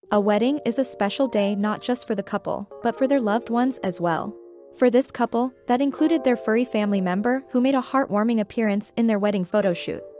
A wedding is a special day not just for the couple, but for their loved ones as well. For this couple, that included their furry family member who made a heartwarming appearance in their wedding photoshoot.